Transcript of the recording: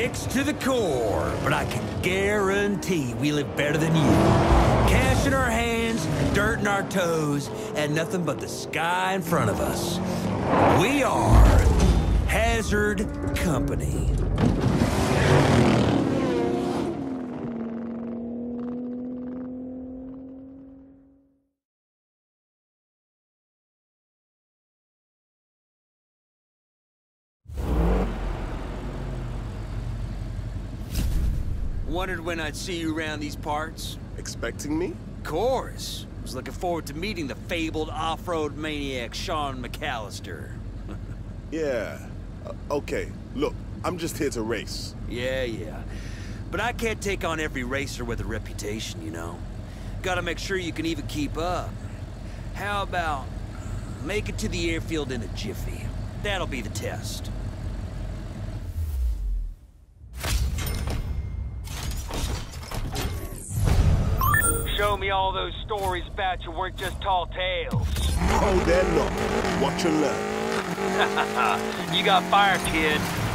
Mixed to the core, but I can guarantee we live better than you. Cash in our hands, dirt in our toes, and nothing but the sky in front of us. We are Hazard Company. Wondered when I'd see you around these parts. Expecting me? Of course. Was looking forward to meeting the fabled off-road maniac Sean McAllister. Yeah. Okay, look, I'm just here to race. Yeah. But I can't take on every racer with a reputation, you know. Gotta make sure you can even keep up. How about make it to the airfield in a jiffy? That'll be the test. Show me all those stories about you weren't just tall tales. Oh, they're not. Watch and learn. You got fire, kid.